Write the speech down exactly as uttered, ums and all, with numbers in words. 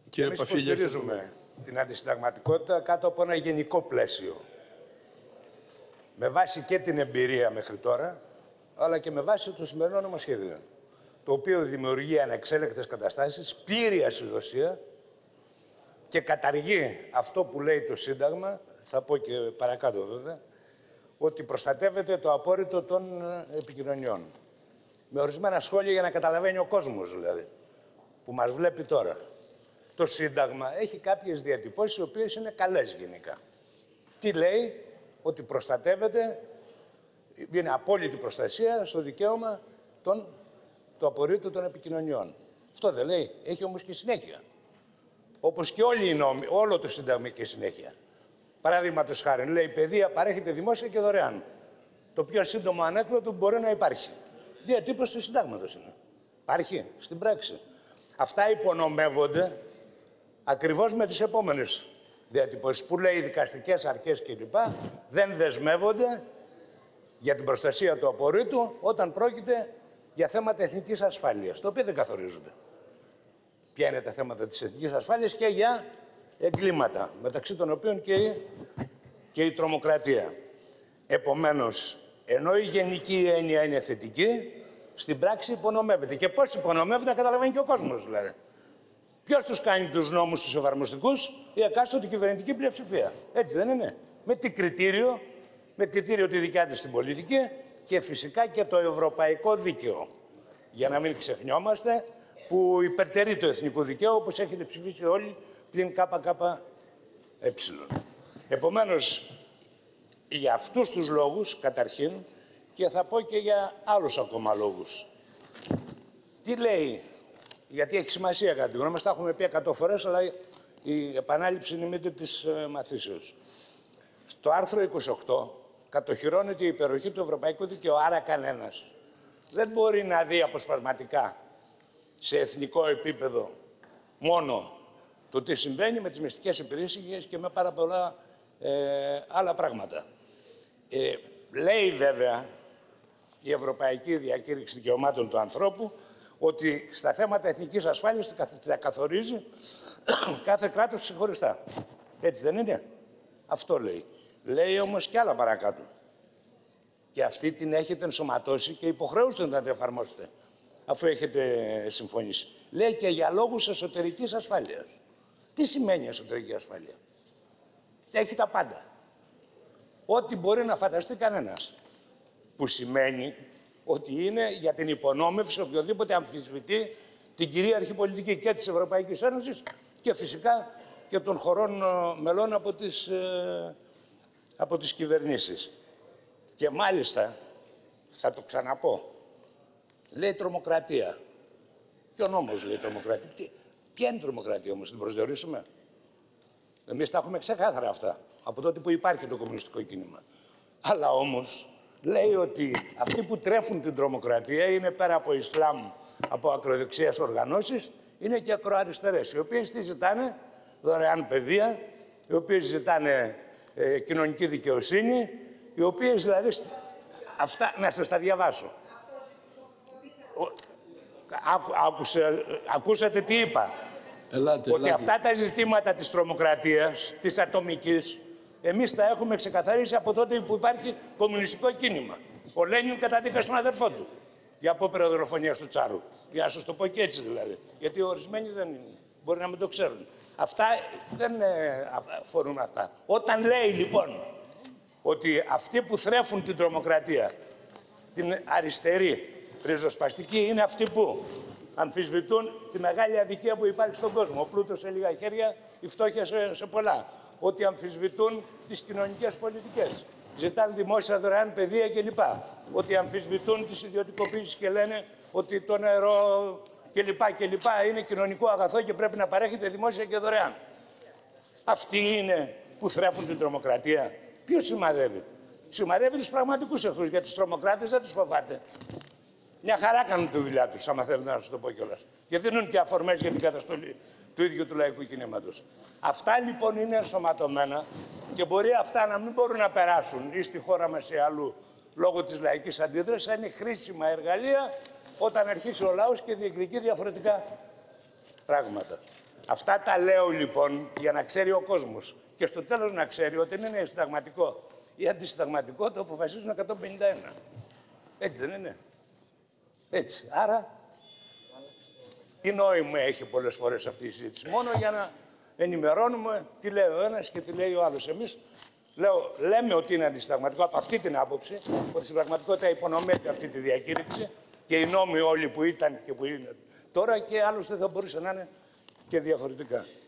Εμείς υποστηρίζουμε την αντισυνταγματικότητα κάτω από ένα γενικό πλαίσιο. Με βάση και την εμπειρία μέχρι τώρα, αλλά και με βάση το σημερινό νομοσχέδιο, το οποίο δημιουργεί ανεξέλεγκτες καταστάσεις, πλήρη ασυδοσία και καταργεί αυτό που λέει το Σύνταγμα, θα πω και παρακάτω βέβαια, ότι προστατεύεται το απόρριτο των επικοινωνιών. Με ορισμένα σχόλια για να καταλαβαίνει ο κόσμος, δηλαδή, που μας βλέπει τώρα. Το Σύνταγμα έχει κάποιες διατυπώσεις, οι οποίες είναι καλές γενικά. Τι λέει? Ότι προστατεύεται, είναι απόλυτη προστασία στο δικαίωμα των, του απορρίτου των επικοινωνιών. Αυτό δεν λέει? Έχει όμως και συνέχεια. Όπως και όλοι οι νόμοι, όλο το Σύνταγμα έχει και συνέχεια. Παραδείγματος χάρη, λέει, η παιδεία παρέχεται δημόσια και δωρεάν. Το πιο σύντομο ανέκδοτο που μπορεί να υπάρχει. Διατύπωση του Συντάγματος είναι. Υπάρχει στην πράξη. Αυτά υπονομεύονται ακριβώς με τις επόμενες διατυπώσεις που λέει οι δικαστικές αρχές κλπ. Δεν δεσμεύονται για την προστασία του απορρίτου όταν πρόκειται για θέματα εθνικής ασφάλειας, τα οποία δεν καθορίζονται. Ποια είναι τα θέματα της εθνικής ασφάλειας και για εγκλήματα, μεταξύ των οποίων και η, και η τρομοκρατία. Επομένως, ενώ η γενική έννοια είναι θετική, στην πράξη υπονομεύεται. Και πώς υπονομεύεται, να καταλαβαίνει και ο κόσμος, δηλαδή. Ποιος τους κάνει τους νόμους τους εφαρμοστικούς? Η εκάστοτε κυβερνητική πλειοψηφία. Έτσι δεν είναι? Με τι κριτήριο? Με κριτήριο τη δικιά της την πολιτική και φυσικά και το ευρωπαϊκό δίκαιο. Για να μην ξεχνιόμαστε, που υπερτερεί το εθνικό δικαίωμα, όπως έχετε ψηφίσει όλοι, πλην ΚΚΕ. Επομένως, για αυτούς τους λόγους, καταρχήν, και θα πω και για άλλους ακόμα λόγους. Τι λέει? Γιατί έχει σημασία κατά τη γνώμη μας, τα έχουμε πει εκατό φορές, αλλά η επανάληψη είναι μύτη της ε, μαθήσεως. Στο άρθρο είκοσι οκτώ κατοχυρώνεται η υπεροχή του ευρωπαϊκού δικαίου, άρα κανένας δεν μπορεί να δει αποσπασματικά σε εθνικό επίπεδο μόνο το τι συμβαίνει με τις μυστικές υπηρεσίες και με πάρα πολλά ε, άλλα πράγματα. Ε, λέει βέβαια η Ευρωπαϊκή Διακήρυξη Δικαιωμάτων του Ανθρώπου ότι στα θέματα εθνικής ασφάλειας τα καθορίζει κάθε κράτος ξεχωριστά. Έτσι δεν είναι? Αυτό λέει. Λέει όμως και άλλα παρακάτω. Και αυτή την έχετε ενσωματώσει και υποχρεούστε να την εφαρμόσετε, αφού έχετε συμφωνήσει. Λέει και για λόγους εσωτερικής ασφάλειας. Τι σημαίνει εσωτερική ασφάλεια? Έχει τα πάντα. Ό,τι μπορεί να φανταστεί κανένας. Που σημαίνει ότι είναι για την υπονόμευση οποιοδήποτε αμφισβητεί την κυρίαρχη πολιτική και της Ευρωπαϊκής Ένωσης και φυσικά και των χωρών μελών από τις, ε, από τις κυβερνήσεις. Και μάλιστα, θα το ξαναπώ, λέει τρομοκρατία. Και ο νόμος λέει τρομοκρατία. Τι, ποια είναι η τρομοκρατία όμως, την προσδιορίσουμε? Εμείς τα έχουμε ξεκάθαρα αυτά, από τότε που υπάρχει το κομμουνιστικό κίνημα. Αλλά όμως, λέει ότι αυτοί που τρέφουν την τρομοκρατία είναι πέρα από Ισλάμ, από ακροδεξιές οργανώσεις, είναι και ακροαριστερές, οι οποίες τι ζητάνε? Δωρεάν παιδεία, οι οποίες ζητάνε ε, κοινωνική δικαιοσύνη, οι οποίες δηλαδή, αυτά, να σας τα διαβάσω. Άκου, άκουσε, ακούσατε τι είπα? Ελάτε, ότι ελάτε. αυτά τα ζητήματα της τρομοκρατίας, της ατομικής, εμείς τα έχουμε ξεκαθαρίσει από τότε που υπάρχει κομμουνιστικό κίνημα. Ο Λένιν καταδίκασε τον αδερφό του για απόπειρα δολοφονίας του Τσάρου. Για να σας το πω και έτσι δηλαδή. Γιατί ορισμένοι δεν μπορεί να μην το ξέρουν. Αυτά δεν ε, αφορούν αυτά. Όταν λέει λοιπόν ότι αυτοί που θρέφουν την τρομοκρατία, την αριστερή, ριζοσπαστική, είναι αυτοί που αμφισβητούν τη μεγάλη αδικία που υπάρχει στον κόσμο. Ο πλούτος σε λίγα χέρια, η φτώχεια σε, σε πολλά. Ότι αμφισβητούν τις κοινωνικές πολιτικές. Ζητάνε δημόσια δωρεάν παιδεία κλπ. Ότι αμφισβητούν τις ιδιωτικοποίησεις και λένε ότι το νερό κλπ. κλπ. Είναι κοινωνικό αγαθό και πρέπει να παρέχεται δημόσια και δωρεάν. Αυτοί είναι που θρέφουν την τρομοκρατία. Ποιος σημαδεύει? Σημαδεύει τους πραγματικούς εχθρούς, γιατί τους τρομοκράτες δεν τους φοβάται. Μια χαρά κάνουν τη δουλειά τους, άμα θέλετε να σας το πω κιόλας. Και δίνουν και αφορμές για την καταστολή του ίδιου του λαϊκού κινήματος. Αυτά λοιπόν είναι ενσωματωμένα και μπορεί αυτά να μην μπορούν να περάσουν ή στη χώρα μας ή αλλού λόγω της λαϊκής αντίδρασης, θα είναι χρήσιμα εργαλεία όταν αρχίσει ο λαός και διεκδικεί διαφορετικά πράγματα. Αυτά τα λέω λοιπόν για να ξέρει ο κόσμος. Και στο τέλος να ξέρει ότι δεν είναι συνταγματικό ή αντισυνταγματικό, το αποφασίζουν εκατόν πενήντα ένα. Έτσι δεν είναι? Έτσι. Άρα, τι νόημα έχει πολλές φορές αυτή η συζήτηση? Μόνο για να ενημερώνουμε τι λέει ο ένας και τι λέει ο άλλος. Εμείς λέω, λέμε ότι είναι αντισυνταγματικό από αυτή την άποψη, ότι στην πραγματικότητα υπονομεύει αυτή τη διακήρυξη και οι νόμοι όλοι που ήταν και που είναι τώρα και άλλωστε θα μπορούσε να είναι και διαφορετικά.